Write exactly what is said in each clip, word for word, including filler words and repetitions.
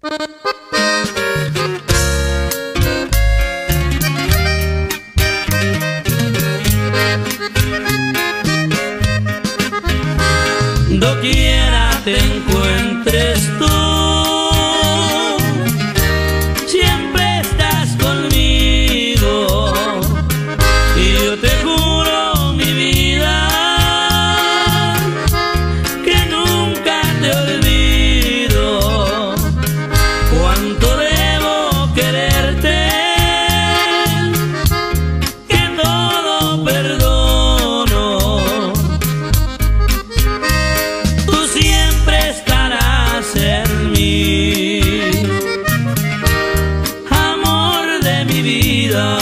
Doquiera te encuentres tú, siempre estás conmigo, y yo te juro, mi vida, que nunca te olvido. Cuánto debo quererte, que todo perdono. Tú siempre estarás en mí, amor de mi vida.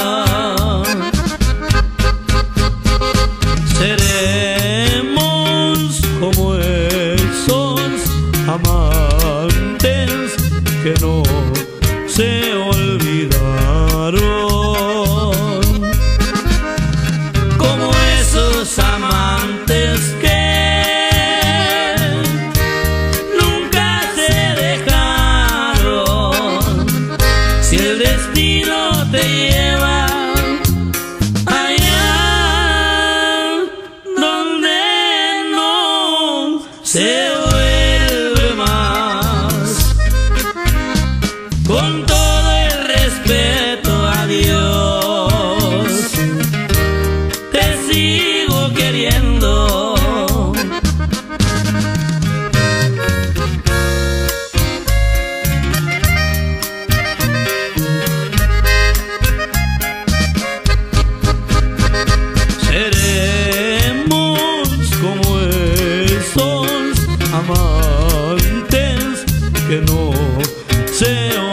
Seremos como esos amantes que no se olvidaron, como esos amantes que nunca se dejaron. Si el destino te lleva allá donde no se vuelve más, con todo el respeto a Dios, te sigo queriendo. Seremos como esos amantes que no se